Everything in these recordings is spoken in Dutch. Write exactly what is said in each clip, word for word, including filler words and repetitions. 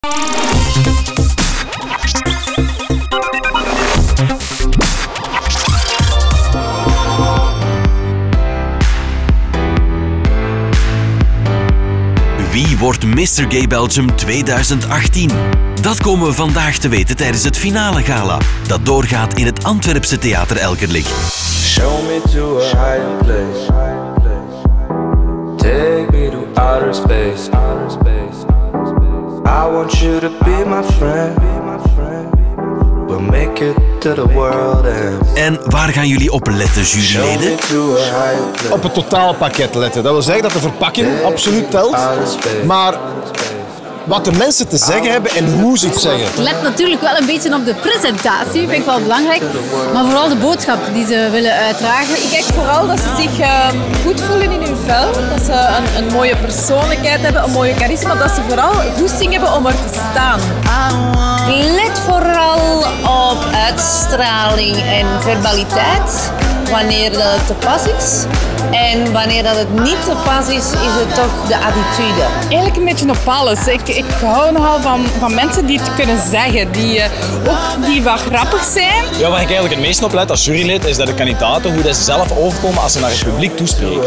Wie wordt mister Gay Belgium tweeduizend achttien? Dat komen we vandaag te weten tijdens het finale gala, dat doorgaat in het Antwerpse Theater Elkerlijk. Show me to a higher place. Take me to outer space. I want you to be my friend. We'll make it to the world and... En waar gaan jullie op letten, juryleden? Op het totaalpakket letten. Dat wil zeggen dat de verpakking absoluut telt, maar wat de mensen te zeggen hebben en hoe ze het zeggen. Ik let natuurlijk wel een beetje op de presentatie, vind ik wel belangrijk. Maar vooral de boodschap die ze willen uitdragen. Ik kijk vooral dat ze zich uh, goed voelen in hun vel. Dat ze een, een mooie persoonlijkheid hebben, een mooie charisma. Dat ze vooral goesting hebben om er te staan. Let vooral op uitstraling en verbaliteit. Wanneer dat het te pas is. En wanneer dat het niet te pas is, is het toch de attitude. Eigenlijk een beetje op alles. Ik, ik hou nogal van, van mensen die het kunnen zeggen. Die, uh, ook die wat grappig zijn. Ja, waar ik eigenlijk het meest op let als jurylid is dat de kandidaten, hoe dat ze zelf overkomen als ze naar het publiek toespreken.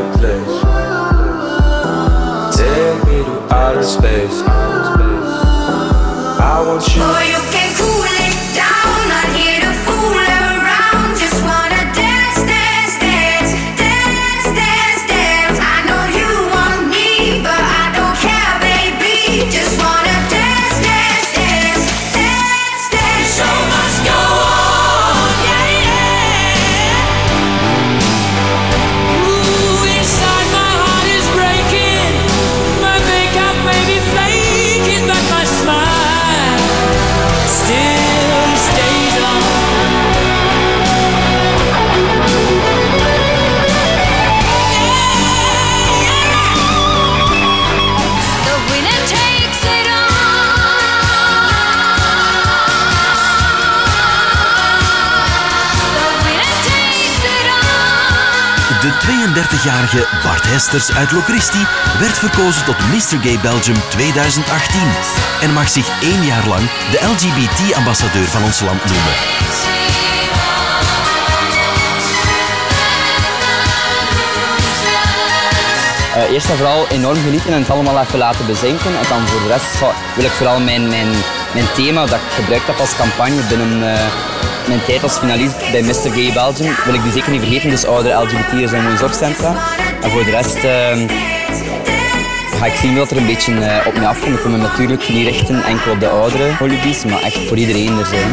De tweeëndertigjarige Bart Hesters uit Locristi werd verkozen tot mister Gay Belgium tweeduizend achttien en mag zich één jaar lang de L G B T-ambassadeur van ons land noemen. Uh, eerst en vooral enorm genieten en het allemaal even laten bezinken. En dan voor de rest uh, wil ik vooral mijn, mijn, mijn thema dat ik gebruikt heb als campagne binnen uh, mijn tijd als finalist bij mister Gay Belgium, wil ik die zeker niet vergeten. Dus oudere L G B T'ers en woonzorgcentra. En voor de rest uh, ga ik zien wat er een beetje uh, op mij afkomt. Ik wil me natuurlijk niet richten enkel op de oudere holibies, maar echt voor iedereen er zijn.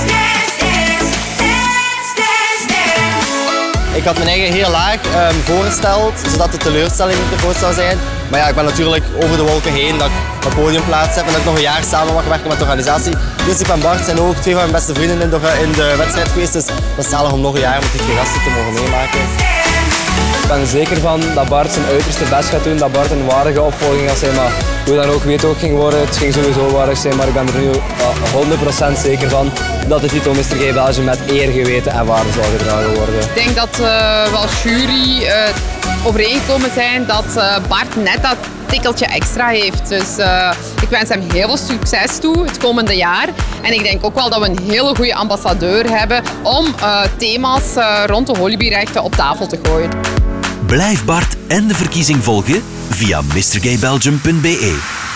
Ik had mijn eigen heel laag um, voorgesteld, zodat de teleurstelling niet te groot zou zijn. Maar ja, ik ben natuurlijk over de wolken heen dat ik een podiumplaats heb en dat ik nog een jaar samen mag werken met de organisatie. Josip en Bart zijn ook twee van mijn beste vrienden in de, in de wedstrijd geweest, dus dat is zalig om nog een jaar met die twee gasten te mogen meemaken. Ik ben er zeker van dat Bart zijn uiterste best gaat doen, dat Bart een waardige opvolging gaat zijn, maar hoe dan ook weet ook ging worden, het ging sowieso waardig zijn, maar ik ben er nu honderd procent zeker van dat de titel mister Gay Belgium met eer, geweten en waarde zal gedragen worden. Ik denk dat uh, we als jury uh, overeengekomen zijn dat uh, Bart net dat tikkeltje extra heeft. Dus uh, ik wens hem heel veel succes toe het komende jaar. En ik denk ook wel dat we een hele goede ambassadeur hebben om uh, thema's uh, rond de holibierechten op tafel te gooien. Blijf Bart en de verkiezing volgen via mister gay belgium punt be.